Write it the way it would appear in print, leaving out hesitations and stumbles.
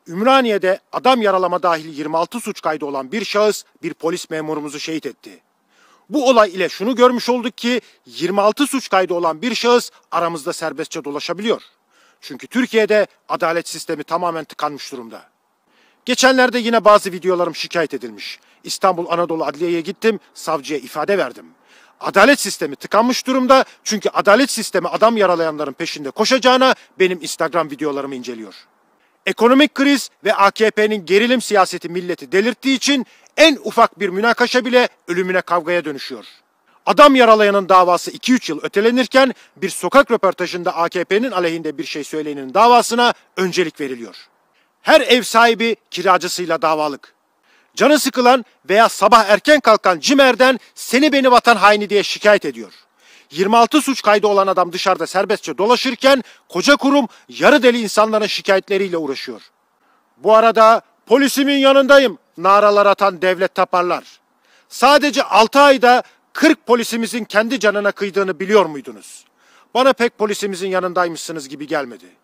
Ümraniye'de adam yaralama dahil 26 suç kaydı olan bir şahıs bir polis memurumuzu şehit etti. Bu olay ile şunu görmüş olduk ki 26 suç kaydı olan bir şahıs aramızda serbestçe dolaşabiliyor. Çünkü Türkiye'de adalet sistemi tamamen tıkanmış durumda. Geçenlerde yine bazı videolarım şikayet edilmiş. İstanbul Anadolu Adliye'ye gittim, savcıya ifade verdim. Adalet sistemi tıkanmış durumda çünkü adalet sistemi adam yaralayanların peşinde koşacağına benim Instagram videolarımı inceliyor. Ekonomik kriz ve AKP'nin gerilim siyaseti milleti delirttiği için en ufak bir münakaşa bile ölümüne kavgaya dönüşüyor. Adam yaralayanın davası 2-3 yıl ötelenirken bir sokak röportajında AKP'nin aleyhinde bir şey söyleyenin davasına öncelik veriliyor. Her ev sahibi kiracısıyla davalık. Canı sıkılan veya sabah erken kalkan cimerden seni beni vatan haini diye şikayet ediyor. 26 suç kaydı olan adam dışarıda serbestçe dolaşırken koca kurum yarı deli insanların şikayetleriyle uğraşıyor. Bu arada polisimin yanındayım naralar atan devlet taparlar. Sadece 6 ayda 40 polisimizin kendi canına kıydığını biliyor muydunuz? Bana pek polisimizin yanındaymışsınız gibi gelmedi.